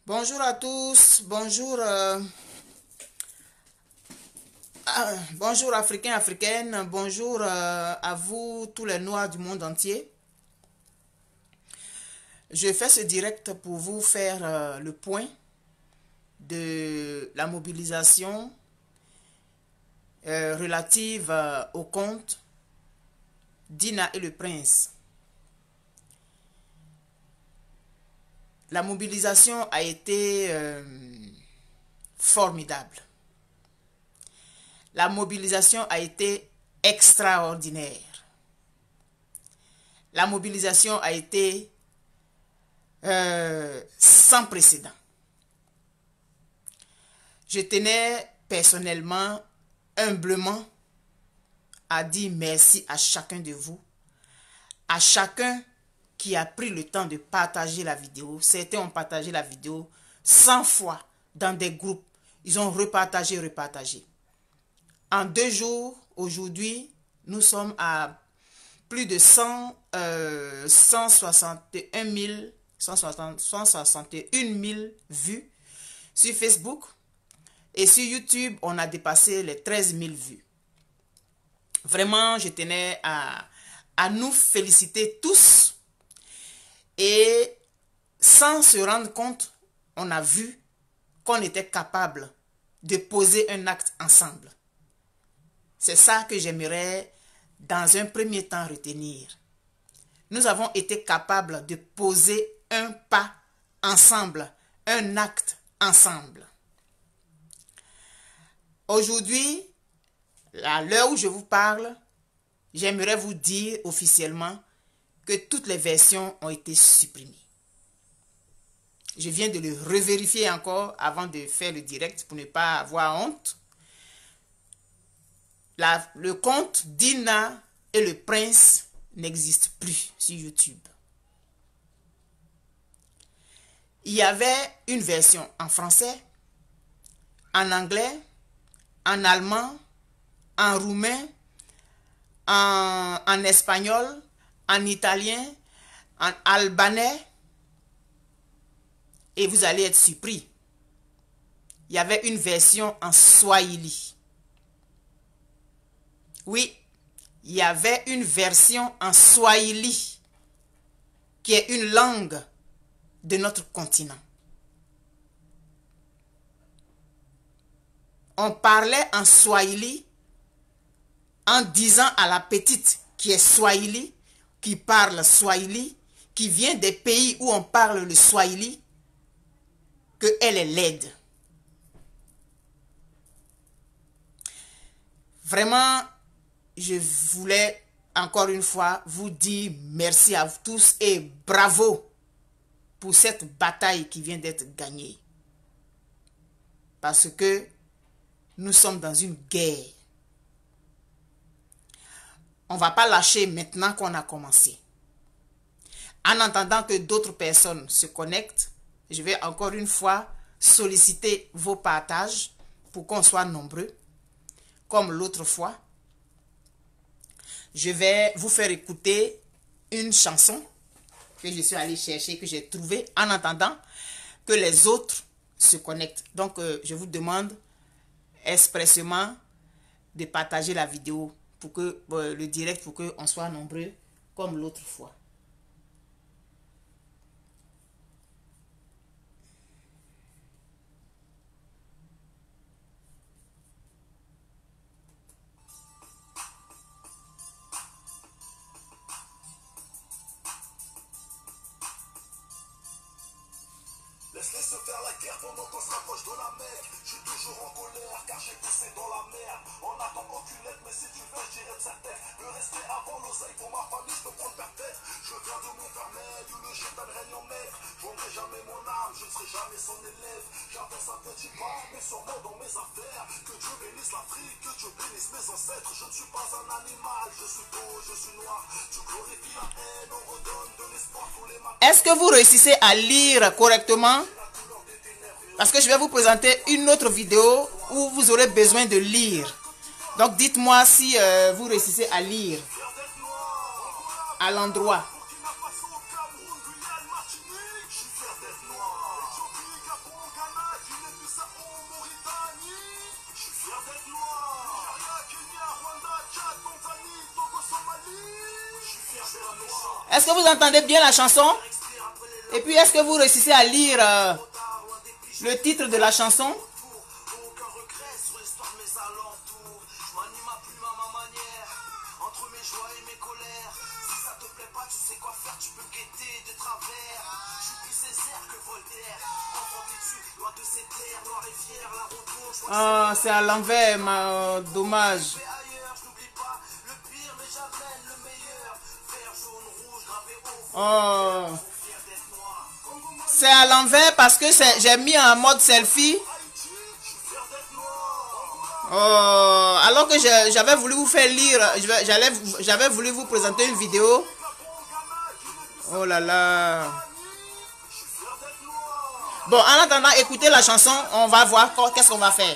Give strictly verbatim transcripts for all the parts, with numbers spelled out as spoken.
Bonjour à tous, bonjour, euh, ah, bonjour Africains, Africaines, bonjour euh, à vous tous les Noirs du monde entier. Je fais ce direct pour vous faire euh, le point de la mobilisation euh, relative euh, au compte Dina et le Prince. La mobilisation a été euh, formidable. La mobilisation a été extraordinaire. La mobilisation a été euh, sans précédent. Je tenais personnellement, humblement, à dire merci à chacun de vous, à chacun qui a pris le temps de partager la vidéo. Certains ont partagé la vidéo cent fois dans des groupes. Ils ont repartagé, repartagé. En deux jours, aujourd'hui, nous sommes à plus de cent, euh, cent soixante et un mille, cent soixante et un mille vues sur Facebook. Et sur YouTube, on a dépassé les treize mille vues. Vraiment, je tenais à, à nous féliciter tous. Et sans se rendre compte, on a vu qu'on était capable de poser un acte ensemble. C'est ça que j'aimerais dans un premier temps retenir. Nous avons été capables de poser un pas ensemble, un acte ensemble. Aujourd'hui, à l'heure où je vous parle, j'aimerais vous dire officiellement que toutes les versions ont été supprimées. Je viens de le revérifier encore avant de faire le direct pour ne pas avoir honte. La, le compte Dina et le Prince n'existe plus sur YouTube. Il y avait une version en français, en anglais, en allemand, en roumain, en, en espagnol, en italien, en albanais, et vous allez être surpris. Il y avait une version en swahili. Oui, il y avait une version en swahili, qui est une langue de notre continent. On parlait en swahili en disant à la petite qui est swahili, qui parle swahili, qui vient des pays où on parle le swahili, qu'elle est laide. Vraiment, je voulais encore une fois vous dire merci à vous tous et bravo pour cette bataille qui vient d'être gagnée. Parce que nous sommes dans une guerre. On ne va pas lâcher maintenant qu'on a commencé. En attendant que d'autres personnes se connectent, je vais encore une fois solliciter vos partages pour qu'on soit nombreux. Comme l'autre fois, je vais vous faire écouter une chanson que je suis allé chercher, que j'ai trouvée en attendant que les autres se connectent. Donc, euh, je vous demande expressément de partager la vidéo pour que euh, le direct, pour qu'on soit nombreux comme l'autre fois. Laisse-les se faire la guerre pendant qu'on se rapproche de la Mecque. Je suis toujours en colère car j'ai poussé dans la merde. On attend aucune aide, mais si tu veux, je dirais de sa tête. Le respect avant l'oseille pour ma famille, je peux prendre perpète. Je viens de Montfermeil où le chétan règne en maître. Je vendrai jamais mon âme, je ne serai jamais son élève. J'avance un petit pas, mais sûrement dans mes affaires. Que Dieu bénisse l'Afrique, que Dieu bénisse mes ancêtres. Je ne suis pas un animal, je suis beau, je suis noir. Tu glorifies la haine, on redonne de l'espoir tous les matins. Est-ce que vous réussissez à lire correctement? Parce que je vais vous présenter une autre vidéo où vous aurez besoin de lire. Donc dites-moi si euh, vous réussissez à lire à l'endroit. Est-ce que vous entendez bien la chanson? Et puis, est-ce que vous réussissez à lire euh, le titre de la chanson? Ah, c'est à l'envers, ma... dommage. Oh. C'est à l'envers parce que j'ai mis en mode selfie. Oh. Alors que j'avais voulu vous faire lire, j'avais voulu vous présenter une vidéo. Oh là là. Bon, en attendant, écoutez la chanson, on va voir qu'est-ce qu'on va faire.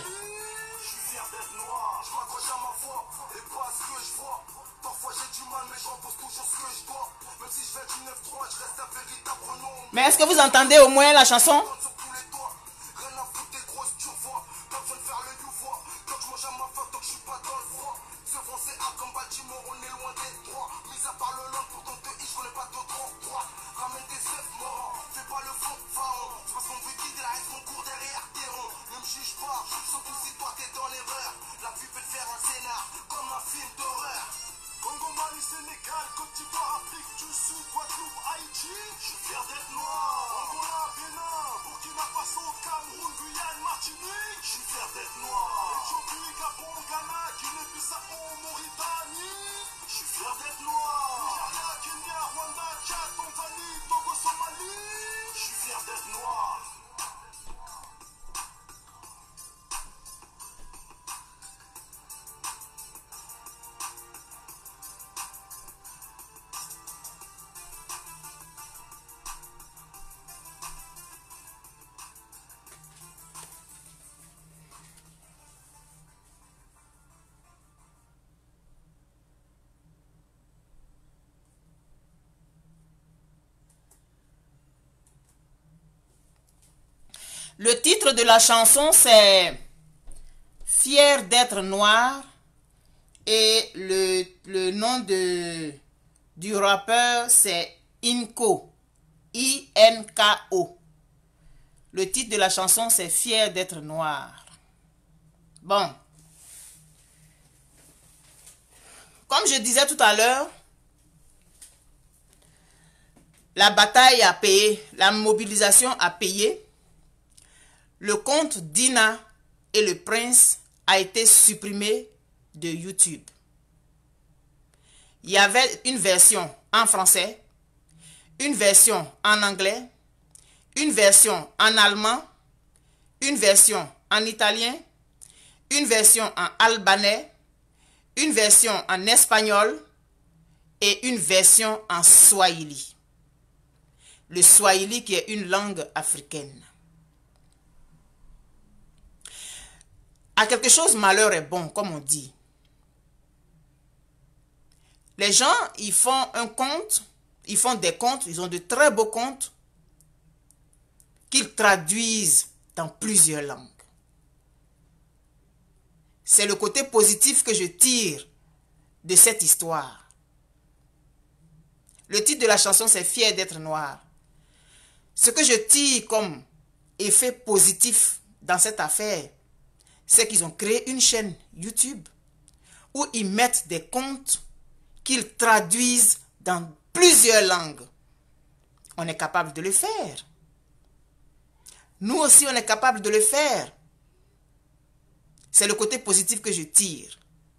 Mais est-ce que vous entendez au moins la chanson? Le titre de la chanson, c'est « Fier d'être noir » et le, le nom de, du rappeur, c'est Inko, I N K O. Le titre de la chanson, c'est « Fier d'être noir ». Bon. Comme je disais tout à l'heure, la bataille a payé, la mobilisation a payé. Le compte Dina et le Prince a été supprimé de YouTube. Il y avait une version en français, une version en anglais, une version en allemand, une version en italien, une version en albanais, une version en espagnol et une version en swahili. Le swahili qui est une langue africaine. À quelque chose, malheur est bon, comme on dit. Les gens, ils font un compte, ils font des comptes, ils ont de très beaux comptes qu'ils traduisent dans plusieurs langues. C'est le côté positif que je tire de cette histoire. Le titre de la chanson, c'est « Fier d'être noir ». Ce que je tire comme effet positif dans cette affaire, c'est qu'ils ont créé une chaîne YouTube où ils mettent des comptes qu'ils traduisent dans plusieurs langues. On est capable de le faire. Nous aussi, on est capable de le faire. C'est le côté positif que je tire.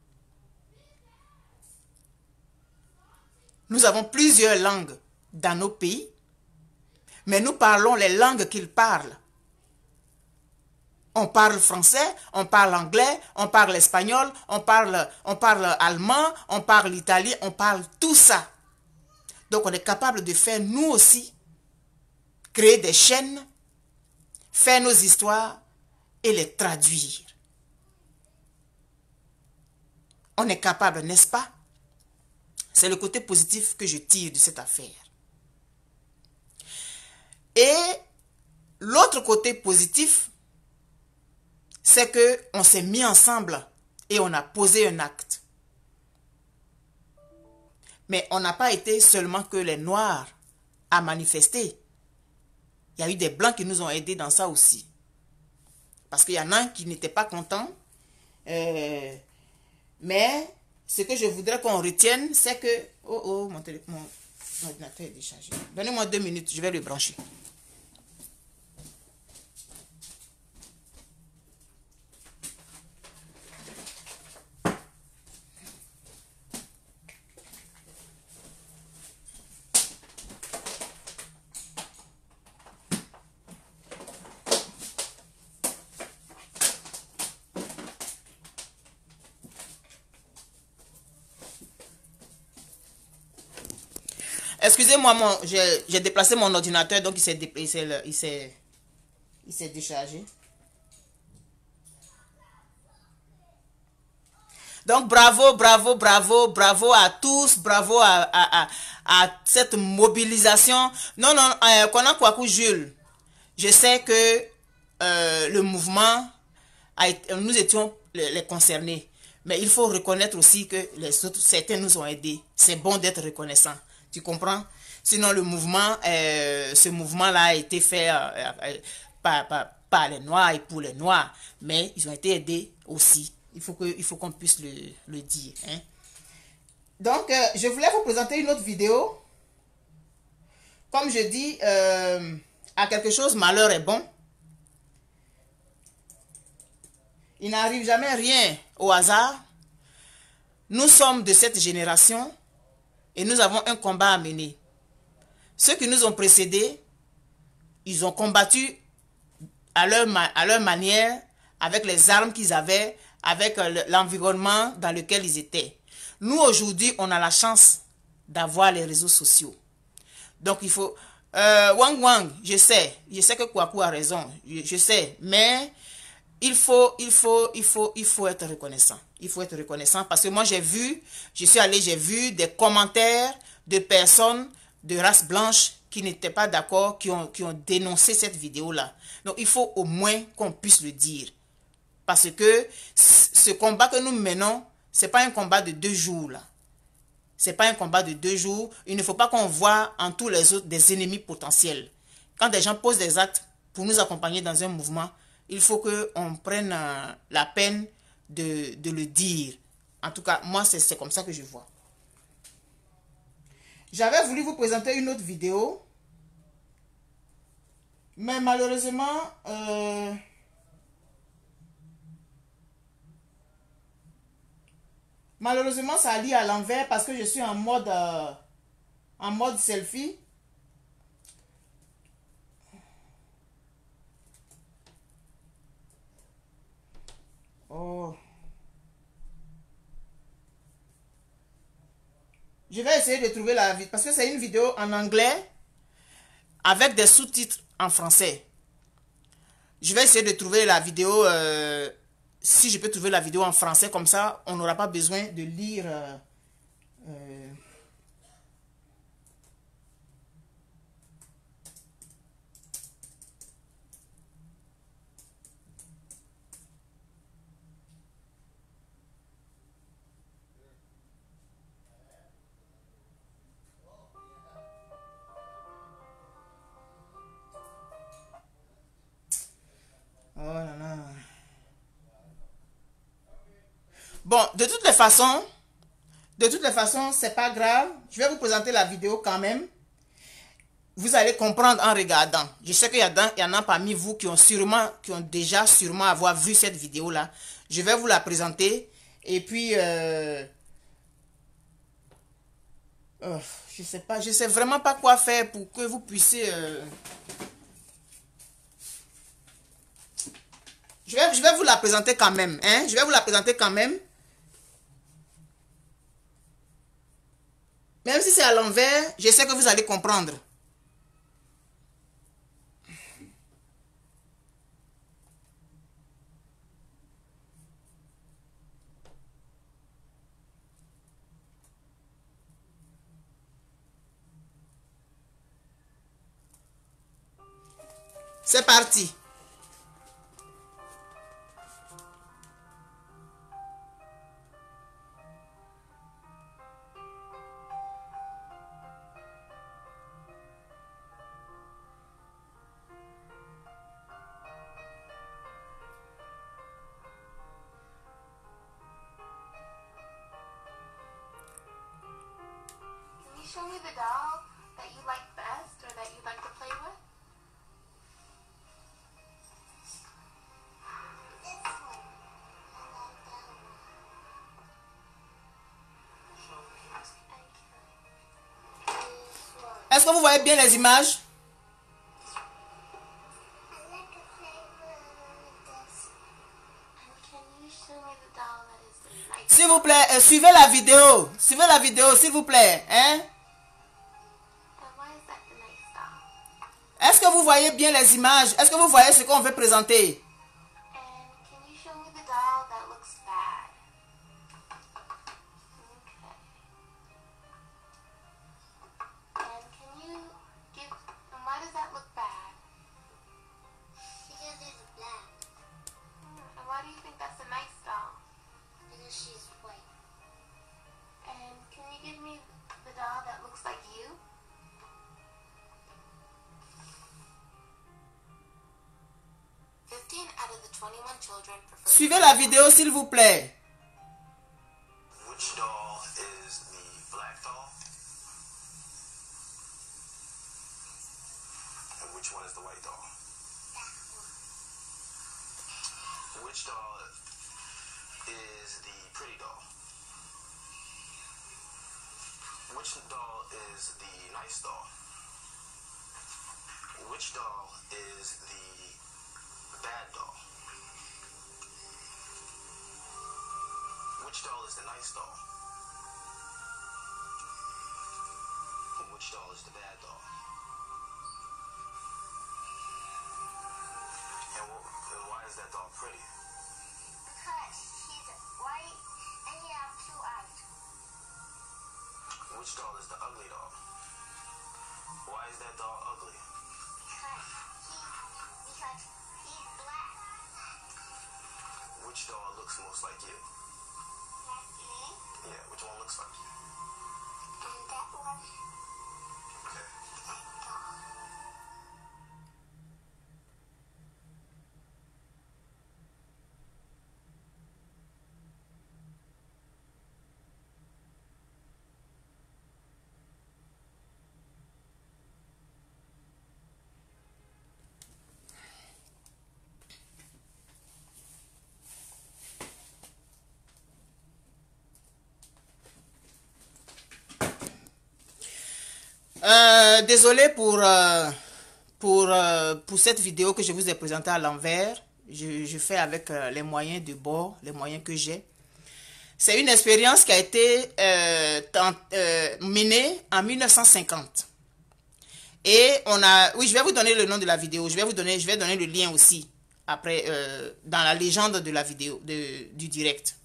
Nous avons plusieurs langues dans nos pays, mais nous parlons les langues qu'ils parlent. On parle français, on parle anglais, on parle espagnol, on parle, on parle allemand, on parle italien, on parle tout ça. Donc on est capable de faire nous aussi, créer des chaînes, faire nos histoires et les traduire. On est capable, n'est-ce pas? C'est le côté positif que je tire de cette affaire. Et l'autre côté positif, c'est qu'on s'est mis ensemble et on a posé un acte. Mais on n'a pas été seulement que les Noirs à manifester. Il y a eu des Blancs qui nous ont aidés dans ça aussi. Parce qu'il y en a qui n'étaient pas contents. Euh, mais ce que je voudrais qu'on retienne, c'est que... Oh, oh, mon, télé, mon ordinateur est déchargé. Donnez-moi deux minutes, je vais le brancher. Excusez-moi, j'ai déplacé mon ordinateur, donc il s'est il s'est il s'est déchargé. Donc bravo, bravo, bravo, bravo à tous, bravo à, à, à, à cette mobilisation. Non, non, euh, Kona Kwaku Jules, je sais que euh, le mouvement, a été, nous étions les, les concernés, mais il faut reconnaître aussi que les autres, certains nous ont aidés. C'est bon d'être reconnaissant. Tu comprends? Sinon, le mouvement, euh, ce mouvement-là a été fait euh, euh, par, par, par les Noirs et pour les Noirs. Mais ils ont été aidés aussi. Il faut que, il faut qu'on puisse le, le dire. Hein? Donc, euh, je voulais vous présenter une autre vidéo. Comme je dis, euh, à quelque chose, malheur est bon. Il n'arrive jamais rien au hasard. Nous sommes de cette génération et nous avons un combat à mener. Ceux qui nous ont précédés, ils ont combattu à leur, à leur manière, avec les armes qu'ils avaient, avec l'environnement dans lequel ils étaient. Nous, aujourd'hui, on a la chance d'avoir les réseaux sociaux. Donc, il faut... Euh, Wang Wang, je sais, je sais que Kwaku a raison, je, je sais, mais il faut, il, faut, il, faut, il faut être reconnaissant. Il faut être reconnaissant parce que moi, j'ai vu, je suis allé, j'ai vu des commentaires de personnes de race blanche qui n'étaient pas d'accord, qui ont, qui ont dénoncé cette vidéo-là. Donc, il faut au moins qu'on puisse le dire. Parce que ce combat que nous menons, ce n'est pas un combat de deux jours, là. Ce n'est pas un combat de deux jours. Il ne faut pas qu'on voit en tous les autres des ennemis potentiels. Quand des gens posent des actes pour nous accompagner dans un mouvement, il faut qu'on prenne la peine de, de le dire. En tout cas, moi, c'est comme ça que je vois. J'avais voulu vous présenter une autre vidéo. Mais malheureusement, euh, malheureusement, ça lit à l'envers parce que je suis en mode, euh, en mode selfie. Oh. Je vais essayer de trouver la vidéo parce que c'est une vidéo en anglais avec des sous-titres en français. Je vais essayer de trouver la vidéo, euh, si je peux trouver la vidéo en français, comme ça, on n'aura pas besoin de lire... Euh, euh, Oh là là. Bon, de toutes les façons, de toutes les façons, c'est pas grave. Je vais vous présenter la vidéo quand même. Vous allez comprendre en regardant. Je sais qu'il y, y en a parmi vous qui ont sûrement, qui ont déjà sûrement avoir vu cette vidéo-là. Je vais vous la présenter. Et puis, euh, oh, je sais pas, je sais vraiment pas quoi faire pour que vous puissiez... Euh, Je vais, je vais vous la présenter quand même. Hein? Je vais vous la présenter quand même. Même si c'est à l'envers, je sais que vous allez comprendre. C'est parti. Est-ce que vous voyez bien les images? S'il vous plaît, euh, suivez la vidéo. Suivez la vidéo, s'il vous plaît. Hein? Est-ce que vous voyez bien les images? Est-ce que vous voyez ce qu'on veut présenter? Suivez la vidéo, s'il vous plaît. Which doll is the black doll? And which one is the white doll? Which doll is the pretty doll? Which doll is the nice doll? Which doll is the bad doll? Which doll is the nice doll? And which doll is the bad doll? And, wh and why is that doll pretty? Because she's white and he has two eyes. Which doll is the ugly doll? Why is that doll ugly? Because he, because he's black. Which doll looks most like you? That's me. Yeah, which one looks like you? And that one. Okay. That doll. Euh, désolé pour, euh, pour, euh, pour cette vidéo que je vous ai présentée à l'envers. Je, je fais avec euh, les moyens de bord, les moyens que j'ai. C'est une expérience qui a été euh, tant, euh, menée en mille neuf cent cinquante. Et on a... Oui, je vais vous donner le nom de la vidéo. Je vais vous donner, je vais donner le lien aussi après euh, dans la légende de la vidéo, de, du direct.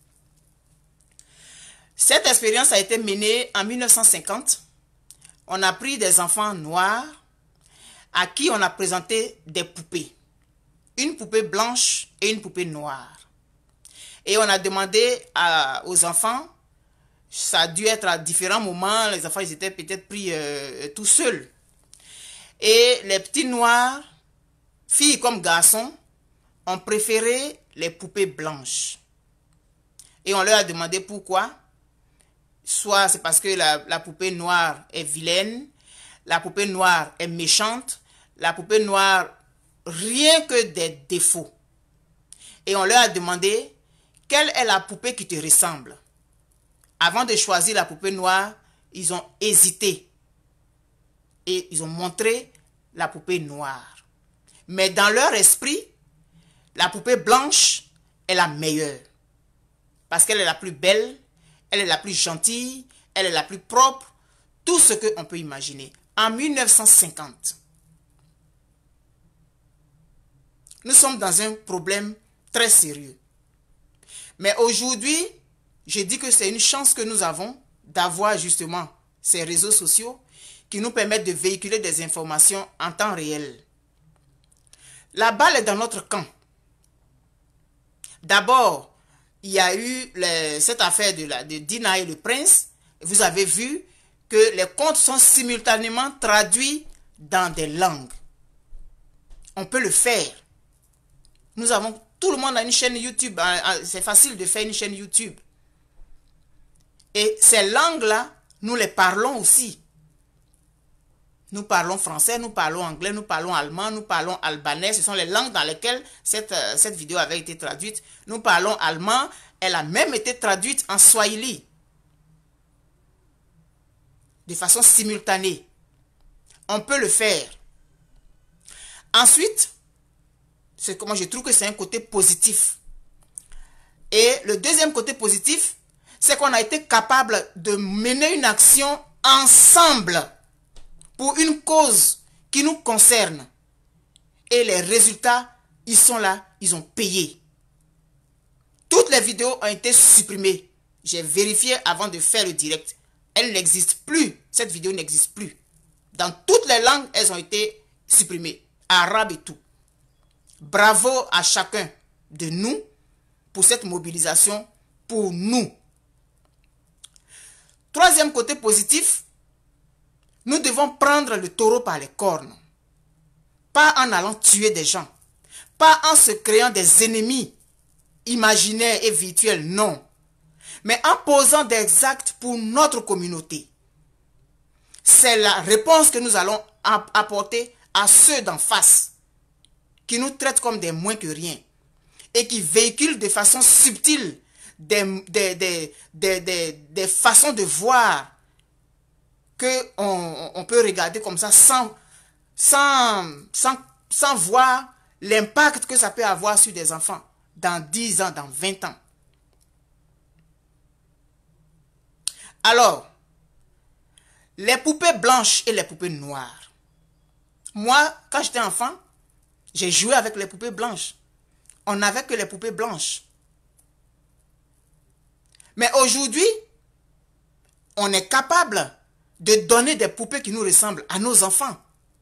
Cette expérience a été menée en mille neuf cent cinquante. On a pris des enfants noirs à qui on a présenté des poupées. Une poupée blanche et une poupée noire. Et on a demandé à, aux enfants, ça a dû être à différents moments, les enfants ils étaient peut-être pris euh, tout seuls. Et les petits noirs, filles comme garçons, ont préféré les poupées blanches. Et on leur a demandé pourquoi. Soit c'est parce que la, la poupée noire est vilaine, la poupée noire est méchante, la poupée noire, rien que des défauts. Et on leur a demandé, quelle est la poupée qui te ressemble? Avant de choisir la poupée noire, ils ont hésité. Et ils ont montré la poupée noire. Mais dans leur esprit, la poupée blanche est la meilleure. Parce qu'elle est la plus belle, elle est la plus gentille, elle est la plus propre, tout ce qu'on peut imaginer. En mille neuf cent cinquante, nous sommes dans un problème très sérieux. Mais aujourd'hui, je dis que c'est une chance que nous avons d'avoir justement ces réseaux sociaux qui nous permettent de véhiculer des informations en temps réel. La balle est dans notre camp. D'abord, il y a eu les, cette affaire de, la, de Dina et le prince. Vous avez vu que les contes sont simultanément traduits dans des langues. On peut le faire. Nous avons, tout le monde a une chaîne YouTube. C'est facile de faire une chaîne YouTube. Et ces langues-là, nous les parlons aussi. Nous parlons français, nous parlons anglais, nous parlons allemand, nous parlons albanais. Ce sont les langues dans lesquelles cette, cette vidéo avait été traduite. Nous parlons allemand. Elle a même été traduite en swahili. De façon simultanée. on peut le faire. Ensuite, c'est comment je trouve que c'est un côté positif. Et le deuxième côté positif, c'est qu'on a été capable de mener une action ensemble pour une cause qui nous concerne. Et les résultats, ils sont là, ils ont payé. Toutes les vidéos ont été supprimées. J'ai vérifié avant de faire le direct. Elles n'existent plus. Cette vidéo n'existe plus. Dans toutes les langues, elles ont été supprimées. Arabe et tout. Bravo à chacun de nous pour cette mobilisation pour nous. Troisième côté positif, nous devons prendre le taureau par les cornes. Pas en allant tuer des gens. Pas en se créant des ennemis imaginaires et virtuels, non. Mais en posant des actes pour notre communauté. C'est la réponse que nous allons apporter à ceux d'en face qui nous traitent comme des moins que rien et qui véhiculent de façon subtile des, des, des, des, des, des façons de voir qu'on on peut regarder comme ça sans, sans, sans, sans voir l'impact que ça peut avoir sur des enfants dans dix ans, dans vingt ans. Alors, les poupées blanches et les poupées noires. Moi, quand j'étais enfant, j'ai joué avec les poupées blanches. On n'avait que les poupées blanches. Mais aujourd'hui, on est capable de donner des poupées qui nous ressemblent à nos enfants.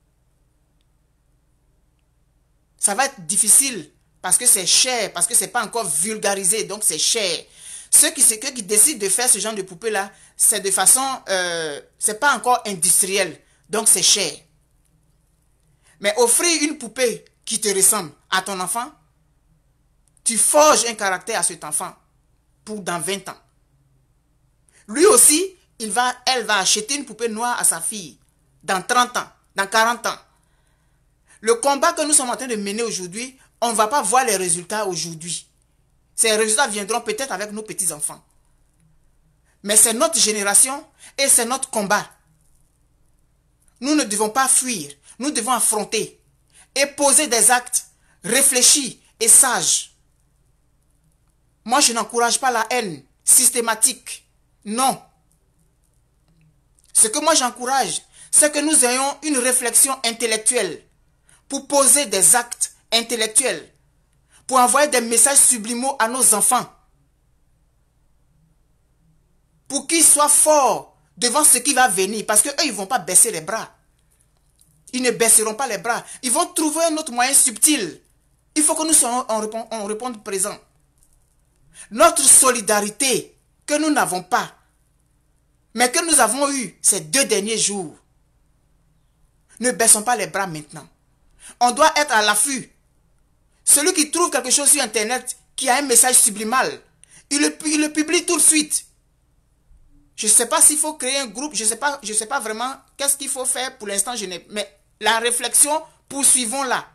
Ça va être difficile parce que c'est cher, parce que ce n'est pas encore vulgarisé, donc c'est cher. Ceux qui, ceux qui décident de faire ce genre de poupées-là, c'est de façon, euh, c'est pas encore industriel, donc c'est cher. Mais offrir une poupée qui te ressemble à ton enfant, tu forges un caractère à cet enfant pour dans vingt ans. Lui aussi, il va, elle va acheter une poupée noire à sa fille dans trente ans, dans quarante ans. Le combat que nous sommes en train de mener aujourd'hui, on ne va pas voir les résultats aujourd'hui. Ces résultats viendront peut-être avec nos petits-enfants. Mais c'est notre génération et c'est notre combat. Nous ne devons pas fuir. Nous devons affronter et poser des actes réfléchis et sages. Moi, je n'encourage pas la haine systématique. Non. Ce que moi j'encourage, c'est que nous ayons une réflexion intellectuelle pour poser des actes intellectuels, pour envoyer des messages sublimaux à nos enfants, pour qu'ils soient forts devant ce qui va venir, parce qu'eux, ils ne vont pas baisser les bras. Ils ne baisseront pas les bras. Ils vont trouver un autre moyen subtil. Il faut que nous soyons en réponde, en réponde présent. Notre solidarité que nous n'avons pas, mais que nous avons eue ces deux derniers jours, ne baissons pas les bras maintenant. On doit être à l'affût. Celui qui trouve quelque chose sur Internet qui a un message sublimal, il le, il le publie tout de suite. Je ne sais pas s'il faut créer un groupe, je ne sais pas, je sais pas vraiment qu'est-ce qu'il faut faire pour l'instant. Mais la réflexion, poursuivons-la.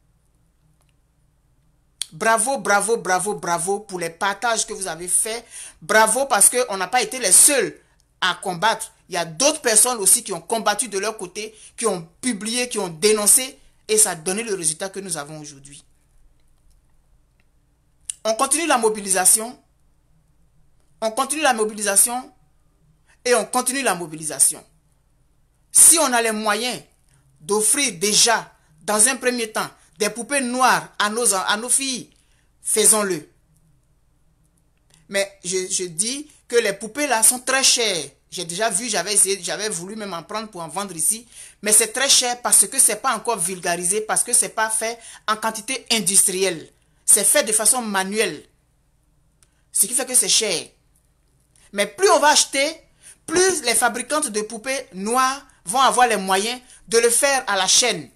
Bravo, bravo, bravo, bravo pour les partages que vous avez faits. Bravo parce qu'on n'a pas été les seuls à combattre. Il y a d'autres personnes aussi qui ont combattu de leur côté, qui ont publié, qui ont dénoncé, et ça a donné le résultat que nous avons aujourd'hui. On continue la mobilisation. On continue la mobilisation. Et on continue la mobilisation. Si on a les moyens d'offrir déjà, dans un premier temps, des poupées noires à nos, à nos filles, faisons-le. Mais je, je dis que les poupées là sont très chères. J'ai déjà vu, j'avais essayé, j'avais voulu même en prendre pour en vendre ici. Mais c'est très cher parce que ce n'est pas encore vulgarisé, parce que ce n'est pas fait en quantité industrielle. C'est fait de façon manuelle. Ce qui fait que c'est cher. Mais plus on va acheter, plus les fabricantes de poupées noires vont avoir les moyens de le faire à la chaîne.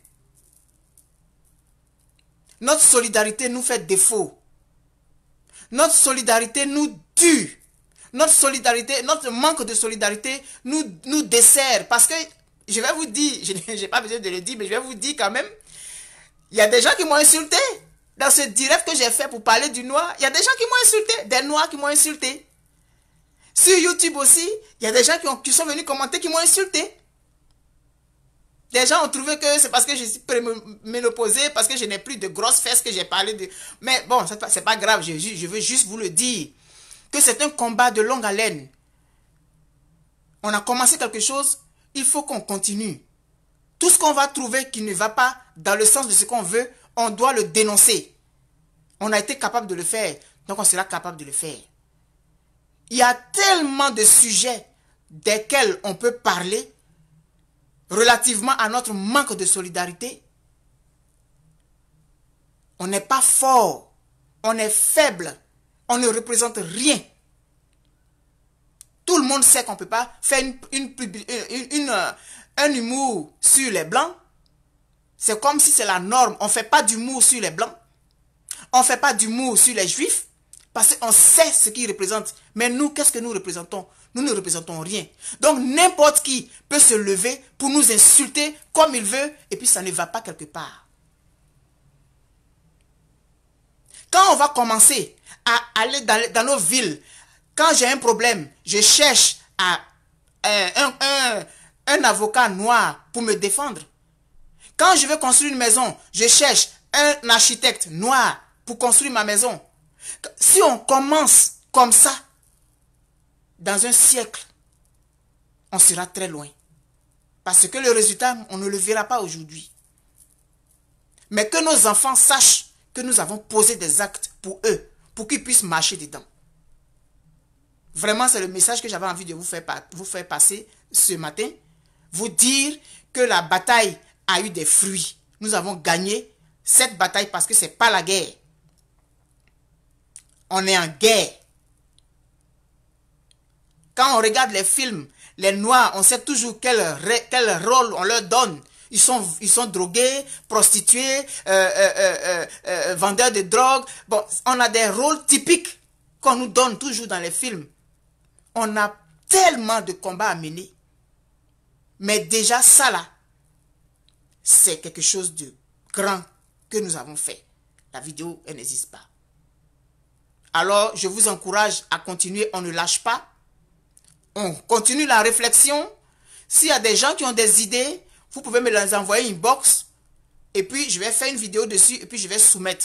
Notre solidarité nous fait défaut. Notre solidarité nous tue. Notre solidarité, notre manque de solidarité nous, nous dessert. Parce que, je vais vous dire, je n'ai pas besoin de le dire, mais je vais vous dire quand même, il y a des gens qui m'ont insulté. Dans ce direct que j'ai fait pour parler du noir, il y a des gens qui m'ont insulté. Des noirs qui m'ont insulté. Sur YouTube aussi, il y a des gens qui, ont, qui sont venus commenter, qui m'ont insulté. Des gens ont trouvé que c'est parce que je suis ménopausée, parce que je n'ai plus de grosses fesses que j'ai parlé de... Mais bon, c'est pas grave, je, je veux juste vous le dire. Que c'est un combat de longue haleine. On a commencé quelque chose, il faut qu'on continue. Tout ce qu'on va trouver qui ne va pas dans le sens de ce qu'on veut, on doit le dénoncer. On a été capable de le faire, donc on sera capable de le faire. Il y a tellement de sujets desquels on peut parler relativement à notre manque de solidarité. On n'est pas fort, on est faible, on ne représente rien. Tout le monde sait qu'on ne peut pas faire une, une, une, une, un humour sur les blancs. C'est comme si c'est la norme. On ne fait pas d'humour sur les blancs. On ne fait pas d'humour sur les juifs. Parce qu'on sait ce qu'ils représentent. Mais nous, qu'est-ce que nous représentons? Nous ne représentons rien. Donc n'importe qui peut se lever pour nous insulter comme il veut. Et puis ça ne va pas quelque part. Quand on va commencer à aller dans, dans nos villes, quand j'ai un problème, je cherche à, euh, un, un, un avocat noir pour me défendre. Quand je veux construire une maison, je cherche un architecte noir pour construire ma maison. Si on commence comme ça, dans un siècle, on sera très loin. Parce que le résultat, on ne le verra pas aujourd'hui. Mais que nos enfants sachent que nous avons posé des actes pour eux, pour qu'ils puissent marcher dedans. Vraiment, c'est le message que j'avais envie de vous faire, vous faire passer ce matin. Vous dire que la bataille a eu des fruits. Nous avons gagné cette bataille parce que ce n'est pas la guerre. On est en guerre. Quand on regarde les films, les Noirs, on sait toujours quel, quel rôle on leur donne. Ils sont, ils sont drogués, prostitués, euh, euh, euh, euh, vendeurs de drogue. Bon, on a des rôles typiques qu'on nous donne toujours dans les films. On a tellement de combats à mener. Mais déjà ça là, c'est quelque chose de grand que nous avons fait. La vidéo, elle n'existe pas. Alors, je vous encourage à continuer, on ne lâche pas. On continue la réflexion. S'il y a des gens qui ont des idées, vous pouvez me les envoyer inbox. Et puis, je vais faire une vidéo dessus et puis je vais soumettre.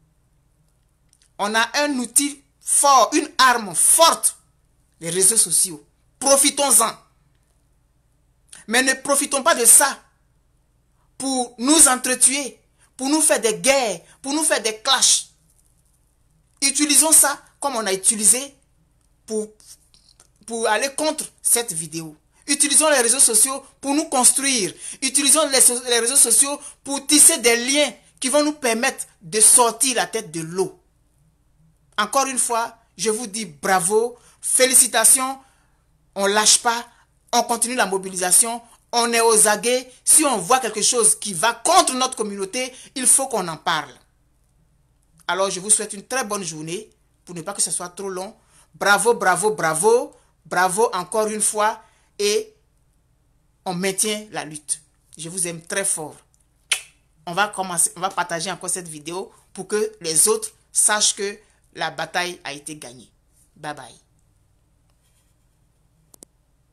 On a un outil fort, une arme forte, les réseaux sociaux. Profitons-en. Mais ne profitons pas de ça pour nous entretuer, pour nous faire des guerres, pour nous faire des clashs. Utilisons ça comme on a utilisé pour, pour aller contre cette vidéo. Utilisons les réseaux sociaux pour nous construire. Utilisons les, les réseaux sociaux pour tisser des liens qui vont nous permettre de sortir la tête de l'eau. Encore une fois, je vous dis bravo, félicitations. On ne lâche pas, on continue la mobilisation, on est aux aguets. Si on voit quelque chose qui va contre notre communauté, il faut qu'on en parle. Alors, je vous souhaite une très bonne journée, pour ne pas que ce soit trop long. Bravo, bravo, bravo, bravo encore une fois, et on maintient la lutte. Je vous aime très fort. On va commencer, on va partager encore cette vidéo pour que les autres sachent que la bataille a été gagnée. Bye bye.